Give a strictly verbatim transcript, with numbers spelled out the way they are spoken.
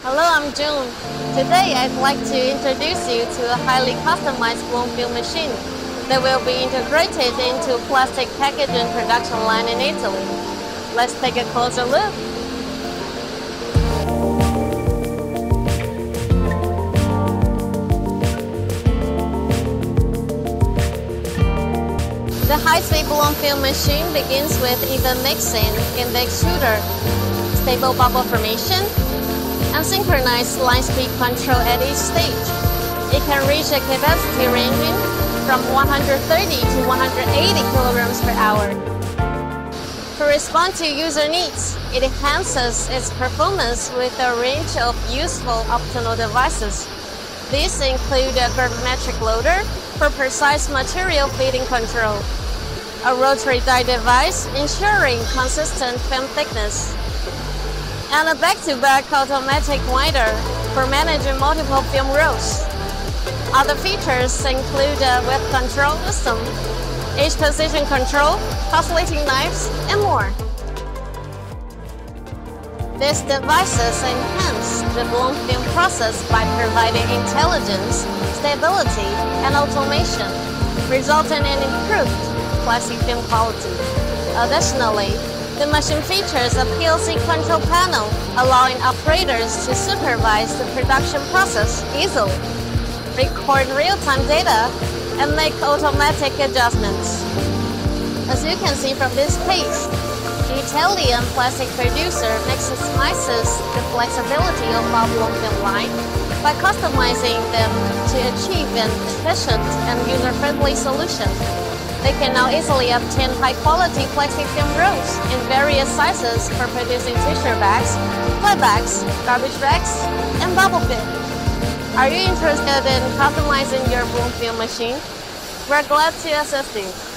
Hello, I'm June. Today I'd like to introduce you to a highly customized blown film machine that will be integrated into a plastic packaging production line in Italy. Let's take a closer look. The high-speed blown film machine begins with even mixing in the extruder, stable bubble formation, and synchronized line speed control at each stage. It can reach a capacity ranging from one hundred thirty to one hundred eighty kilograms per hour. To respond to user needs, it enhances its performance with a range of useful optional devices. These include a gravimetric loader for precise material feeding control, a rotary die device ensuring consistent film thickness, and a back-to-back automatic winder for managing multiple film rolls. Other features include a web control system, edge position control, oscillating knives, and more. These devices enhance the blown film process by providing intelligence, stability, and automation, resulting in improved plastic film quality. Additionally, the machine features a P L C control panel, allowing operators to supervise the production process easily, record real-time data, and make automatic adjustments. As you can see from this page, the Italian plastic producer maximizes the flexibility of our blown film line by customizing them to achieve an efficient and user-friendly solution. They can now easily obtain high-quality plastic film rolls in various sizes for producing tissue bags, playbags, garbage bags, and bubble film. Are you interested in customizing your blown film machine? We're glad to assist you.